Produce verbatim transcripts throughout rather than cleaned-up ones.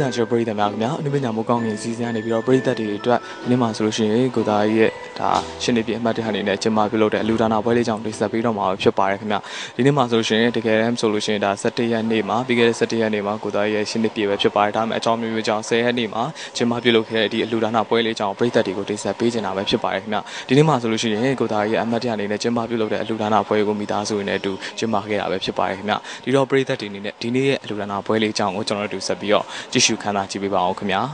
ညာကျော်ပရိသတ်များခင်ဗျာအနုပညာမိုးကောင်းငင်စီစဉ်နေပြီးတော့ပရိသတ်တွေအတွက်ဒီနေ့မှာဆိုလို့ရှိရင်ကိုသားရဲ့ဒါရှင်းနေပြအမှတ်တရအနေနဲ့ကျမပြုလုပ်တဲ့အလူဒါနာပွဲလေးကြောင့်တိဆက်ပြီးတော့မှာဖြစ်ပါတယ်ခင်ဗျာဒီနေ့မှာဆိုလို့ရှိရင်တကယ်တမ်းဆိုလို့ရှိရင်ဒါ၁၁ရက်နေ့မှာပြီးခဲ့တဲ့၁၁ရက်နေ့မှာကိုသားရဲ့ရှင်းနေပြပဲဖြစ်ပါတယ်ဒါပေမဲ့အကြောင်းမျိုးမျိုးကြောင့်၁၀ရက်နေ့မှာကျမပြုလုပ်ခဲ့တဲ့ဒီအလူဒါနာပွဲလေးကြောင့်ပရိသတ်တွေကိုတိဆက်ပေးနေတာပဲဖြစ်ပါတယ်ခင်ဗျာဒီနေ့မှာဆိုလို့ရှိရင်ကိုသားရဲ့အမှတ်တရအနေနဲ့ကျမပြုလုပ်တဲ့အလူဒါနာပွဲကိုမိသားစုတွေနဲ့အတူကျမခဲ့တာပဲဖြစ်ပါတယ်ခင်ဗျာဒီတော့ပရိသတ်တွေအနေနဲ့ဒီနေ့ရဲ့အလူဒါနာပွဲလေးကြောင့်ကိုကျွန်တော်တို့ဆက်ပြီးတော့ကြည့်ရှုခန်းစားကြည့်ပေးပါအောင်ခင်ဗျာ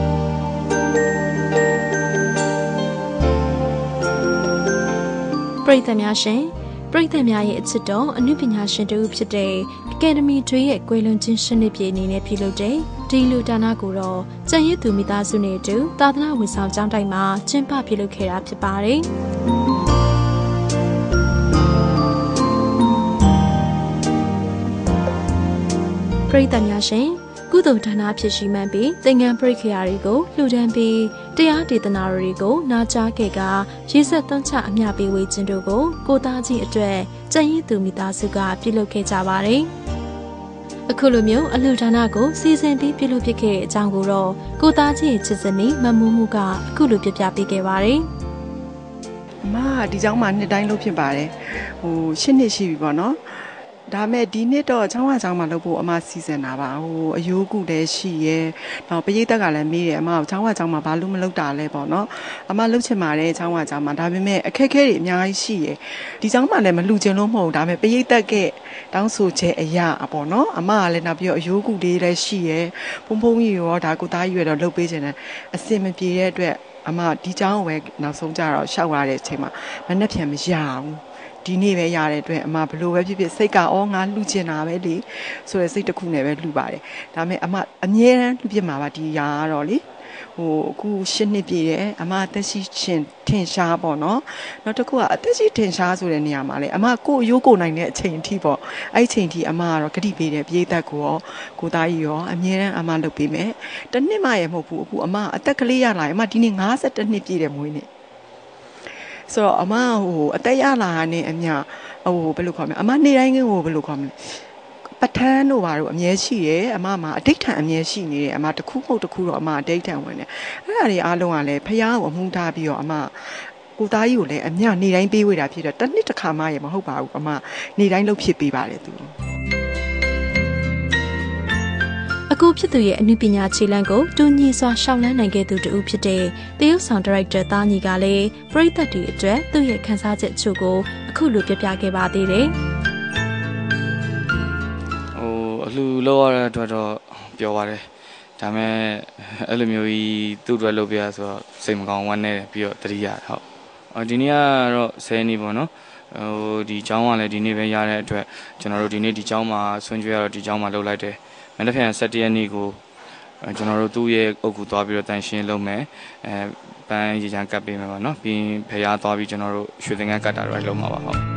ပရိသတ်များရှင်ပရိသတ်များရဲ့အချစ်တော်အနုပညာရှင်တို့ဖြစ်တဲ့အကယ်ဒမီတွေရဲ့ကွယ်လွန်ခြင်းရှင်းနေပြအနေနဲ့ပြုလုပ်တဲ့ဒီလူဒါနာကိုတော့ကျန်ရည်သူမိသားစုနဲ့အတူသာသနာဝန်ဆောင်ကျောင်းတိုင်းမှာကျင်းပပြုလုပ်ခဲ့တာဖြစ်ပါတယ်ပရိသတ်များရှင်ကုသိုလ်ဒါနဖြစ်ရှိမှန်းပြီးသင်္ကန်းပရိခရာတွေကိုလှူဒန်းပြီးတရားဒေသနာတွေကိုနာကြားခဲ့ကရေးဆက်သွန်းချအမျှပေးဝေခြင်းတို့ကိုကိုသားကြီးအတွက်ကျန်ရည်သူမိသားစုကပြုလုပ်ခဲ့ကြပါတယ်။အခုလိုမျိုးအလှူဒါနကိုစီစဉ်ပြီးပြုလုပ်ဖြစ်ခဲ့တဲ့အကြောင်းကိုတော့ကိုသားကြီးရဲ့ချစ်စနီမမူးမှုကအခုလိုပြပြပေးခဲ့ပါတယ်။အမဒီเจ้าမှာနှစ်တိုင်းလုပ်ဖြစ်ပါတယ်။ဟိုရှစ်နှစ်ရှိပြီပေါ့နော်။ဒါမဲ့ဒီနှစ်တော့ချောင်းဝါချောင်းမှာလုပ်ဖို့အမစီစဉ်တာပါဟိုအယိုးကုလည်းရှိရဲနောက်ပရိသတ်ကလည်းမေးတယ်အမချောင်းဝါချောင်းမှာဘာလို့မလုပ်တာလဲပေါ့နော်အမလုပ်ချင်ပါတယ်ချောင်းဝါချောင်းမှာဒါပေမဲ့အခက်အခဲတွေအများကြီးရှိရဲဒီချောင်းမှာလည်းမလှူချင်လို့မဟုတ်ဒါပေမဲ့ပရိသတ်ကတောင်းဆိုချက်အရာပေါ့နော်အမကလည်းနောက်ပြီးတော့အယိုးကုလေးလည်းရှိရဲဖုံဖုံကြီးရောဒါကိုသားကြီးရတော့လုပ်ပေးချင်တယ်အစင်မပြေတဲ့အတွက်အမဒီချောင်းကိုပဲနောက်ဆုံးကြတော့ရှောက်ရတဲ့အချိန်မှာမနှက်ပြန်မရဘူးဒီနေ့ပဲရတဲ့အတွက်အမဘလို့ပဲဖြစ်ဖြစ်စိတ်ကအော်ငါလှူချင်တာပဲလေဆိုရယ်စိတ်တစ်ခုနဲ့ပဲလှူပါတယ်ဒါပေမဲ့အမအမြဲတမ်းလှူပြမှာပါဒီရာကတော့လေဟိုအခုရှစ်နှစ်ပြည့်တယ်အမအသက်ရှိရှင်ထင်ရှားပေါ့နော်နောက်တစ်ခုကအသက်ရှိထင်ရှားဆိုတဲ့နေရာမှာလေအမကိုအယိုးကိုနိုင်တဲ့အချိန်အထိပေါ့အဲ့အချိန်အထိအမကတော့ဂတိပေးတယ်ပြေးသက်ကိုရောကိုသားကြီးရောအမြဲတမ်းအမလုပ်ပေးမယ်တနှစ်မှရမဟုတ်ဘူးအခုအမအသက်ကလေးရလာရင်အမဒီနေ့၅၁နှစ်ပြည့်တယ်မွေးနေ့ဆိုတော့အမဟိုအသက်ရလာနဲ့အမြဟိုဘယ်လိုခေါ်မလဲအမနေတိုင်းကဟိုဘယ်လိုခေါ်မလဲပဋ္ဌာန်းတို့ဘာတို့အမြဲရှိရဲအမမှာအဋိဌံအမြဲရှိနေတယ်အမတစ်ခုမဟုတ်တစ်ခုတော့အမအဋိဌံဝင်တယ်အဲ့ဒါတွေအားလုံးကလည်းဖះကိုအမှုထားပြီးတော့အမကိုသားကြီးကိုလည်းအမြနေတိုင်းပေးဝေတာဖြစ်တော့တစ်နှစ်တစ်ခါမှရမဟုတ်ပါဘူးအမနေတိုင်းလှုပ်ဖြစ်ပေးပါတယ်သူအခုဖြစ်သူရဲ့အနုပညာခြေလှမ်းကိုတူညီစွာရှောက်လန်းနိုင်ခဲ့သူတူဖြစ်တဲ့တရုတ်ဆောင်ဒါရိုက်တာသားညီကလည်းပရိသတ်တွေအတွက်သူ့ရဲ့ခန်းစားချက်အချို့ကိုအခုလိုပြပြခဲ့ပါသေးတယ်။ဟိုအလှလောက်ရတဲ့အတွက်တော့ပြောပါတယ်။ဒါပေမဲ့အဲ့လိုမျိုးကြီးသူ့အတွက်လုပ်ပြရဆိုတော့စိတ်မကောင်းဝမ်းနေပြီးတော့တတိယဟုတ်။အော်ဒီနေ့ကတော့ဆယ်နှစ်ပေါ့နော်။ဟိုဒီเจ้าကလည်းဒီနေ့ပဲရတဲ့အတွက်ကျွန်တော်တို့ဒီနေ့ဒီเจ้าမှာဆွန့်ကြွရတော့ဒီเจ้าမှာလုပ်လိုက်တယ်။မနေ့က၁၁ရက်နေ့ကိုကျွန်တော်တို့သူ့ရဲ့အုပ်ကူသွားပြီးတော့တန်ရှင်းလုပ်မယ်အဲပန်းရေချမ်းကတ်ပေးမယ်ပါနော်ပြီးရင်ဖျားသွားပြီးကျွန်တော်တို့ရွှေသင်္ကန်းကတ်တာတော့လုပ်မှာပါဟုတ်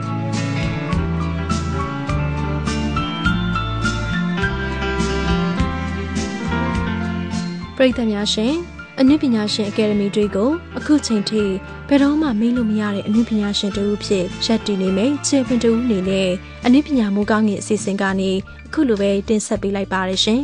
ပရိသတ်များရှင်အနုပညာရှင်အကယ်ဒမီတွေကိုအခုချိန်ထိဘယ်တော့မှမေးလို့မရတဲ့အနုပညာရှင်တူဖြစ်ရပ်တည်နေမယ်ခြေပင်တူအနေနဲ့အနုပညာမိုးကောင်းငင်အစီအစဉ်ကနေအခုလိုပဲတင်ဆက်ပေးလိုက်ပါရရှင်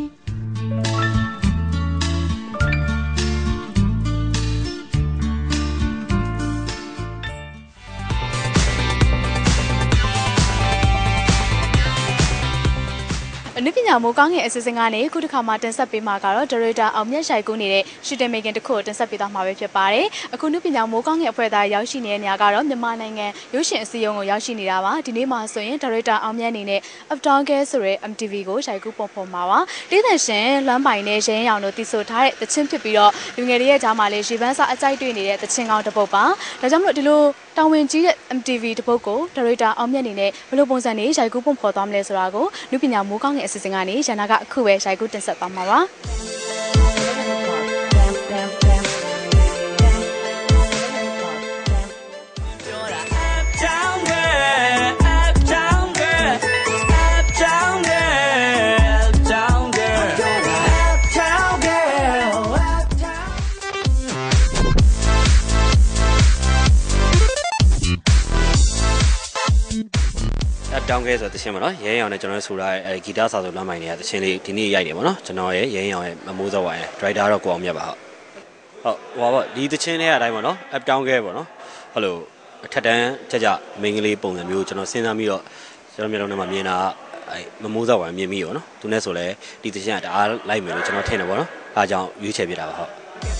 အနုပညာမိုးကောင်းငင်အစီအစဉ်ကနေခုတစ်ခါမှတင်ဆက်ပေးမှာကတော့ဒါရိုက်တာအောင်မြတ်ရှိုင်ကူနေတဲ့ရှူတင်မေကင်တစ်ခုကိုတင်ဆက်ပေးသွားမှာပဲဖြစ်ပါတယ်။အခုနုပညာမိုးကောင်းငင်အဖွဲ့သားရောက်ရှိနေတဲ့နေရာကတော့မြန်မာနိုင်ငံရုပ်ရှင်အစည်းအရုံးကိုရောက်ရှိနေတာပါ။ဒီနေ့မှာဆိုရင်ဒါရိုက်တာအောင်မြတ်အနေနဲ့ Uptown Girl ဆိုတဲ့ M T V ကိုရှိုင်ကူပေါ်ပေါ်မှာပါ။တေးသန်ရှင်လွမ်းပိုင်နဲ့ရင်းရောင်တို့တည်ဆိုထားတဲ့သချင်းဖြစ်ပြီးတော့လူငယ်တွေရဲ့ကြားမှာလည်းရေပန်းစားအကြိုက်တွေ့နေတဲ့သချင်းကောင်းတစ်ပုဒ်ပါ။ဒါကြောင့်မလို့ဒီလိုတာဝန်ကြီးတဲ့ M T V တစ်ပုဒ်ကိုဒါရိုက်တာအောင်မြတ်အနေနဲ့ဘယ်လိုပုံစံနဲ့ရှိုင်ကူပုံဖော်သွားမလဲဆိုတာကိုနုပညာမိုးကောင်းငင်အစီအစဉ်ကနေရန်နာကအခုပဲရှိုင်ကူတင်ဆက်သွားမှာပါ down ခဲ့ဆိုတဲ့ချင်းပါနော်ရဲရောင်နဲ့ကျွန်တော်တို့ဆိုတာအဲဂီတစာဆိုလမ်းမိုင်းတွေကတချင်းလေးဒီနေ့ရိုက်နေပါနော်ကျွန်တော်ရဲ့ရဲရောင်ရဲ့မမိုးစောဝိုင်းဒရိုက်တာတော့ကိုအောင်မြတ်ပါဟုတ်ဟုတ်ဟိုပါဒီတချင်းလေးအတိုင်းပါနော် up down ခဲ့ပါနော်ဟိုလိုအထက်တန်းကြကြမိန်းကလေးပုံစံမျိုးကျွန်တော်စဉ်းစားပြီးတော့ကျွန်တော်မျိုးလုံးထဲမှာမြင်တာအဲမမိုးစောဝိုင်းမြင်ပြီးရောနော်သူနဲ့ဆိုလဲဒီတချင်းကတအားလိုက်မယ်လို့ကျွန်တော်ထင်တယ်ပေါ့နော်အားကြောင့်ရွေးချယ်ပြတာပါဟုတ်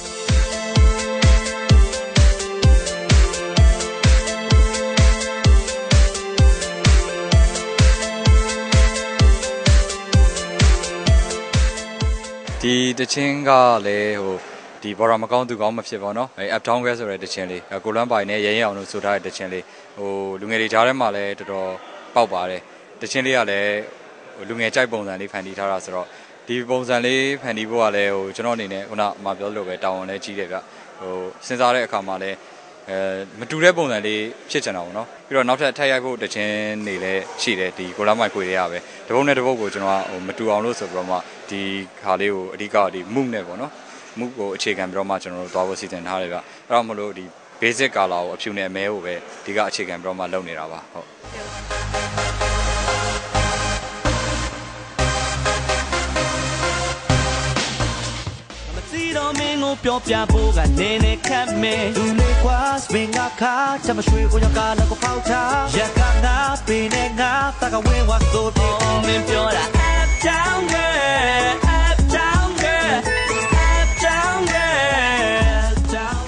ဒီတချင်းကလည်းဟိုဒီဘော်ရာမကောင်းသူကောင်းမဖြစ်ပါတော့အဲ up down ကဆိုတဲ့တချင်းလေးကိုလွမ်းပိုင်နဲ့ရဲရဲအောင်လို့ဆိုထားတဲ့တချင်းလေးဟိုလူငယ်တွေကြားထဲမှာလည်းတော်တော်ပေါက်ပါတယ်တချင်းလေးကလည်းဟိုလူငယ်ကြိုက်ပုံစံလေးဖန်တီးထားတာဆိုတော့ဒီပုံစံလေးဖန်တီးဖို့ကလည်းဟိုကျွန်တော်အနေနဲ့ခုနမှပြောလို့ပဲတောင်းဝန်လေးကြီးတယ်ဗျဟိုစဉ်းစားတဲ့အခါမှာလည်းအဲမတူတဲ့ပုံစံလေးဖြစ်ချင်တာပေါ့နော်ပြီးတော့နောက်ထပ်ထပ်ရိုက်ဖို့တချင်းနေလည်းရှိတယ်ဒီကိုလာမိုက်ခွေတွေကပဲတပုတ်နဲ့တပုတ်ကိုကျွန်တော်ကဟိုမတူအောင်လို့ဆိုပြီးတော့မှဒီခါလေးကိုအဓိကဒီ move နဲ့ပေါ့နော် move ကိုအခြေခံပြီးတော့မှကျွန်တော်တို့သွားဖို့စီစဉ်ထားတယ်ဗျအဲ့တော့မလို့ဒီ basic color ကိုအဖြူနဲ့အမဲကိုပဲဒီကအခြေခံပြီးတော့မှလုပ်နေတာပါဟုတ်တော်မင်းကိုပြောပြဖို့ကနေနေခတ်မဲသူလေးကွာစပင်ကခါချမရွှေကိုရောကလည်းကိုဖောက်ချရကငါပင်နဲ့ငါတကဝင်းဝါဆိုပြေမင်းပြောတာ up down girl up down girl up down girl down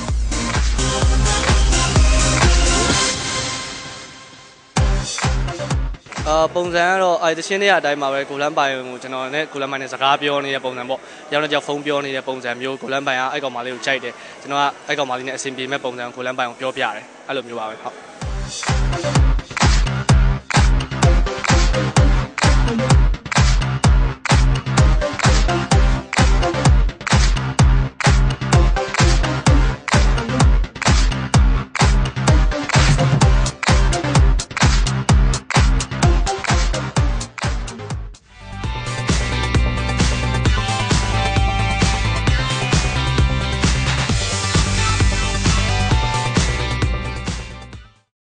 girl အာပုံစံကတော့အဲတချင်းတွေအတိုင်းပါပဲကိုလန်းပိုင်ကိုကျွန်တော်နဲ့ကိုလန်းပိုင်နဲ့စကားပြောနေတဲ့ပုံစံပေါ့ရောင်းတဲ့ကြောက်ဖုန်းပြောနေတဲ့ပုံစံမျိုးကိုလန်းပိုင်ကအဲ့ကောင်မလေးကိုကြိုက်တယ်ကျွန်တော်ကအဲ့ကောင်မလေးနဲ့အဆင်ပြေမဲ့ပုံစံကိုလန်းပိုင်ကိုပြောပြတယ်အဲ့လိုမျိုးပါပဲဟုတ်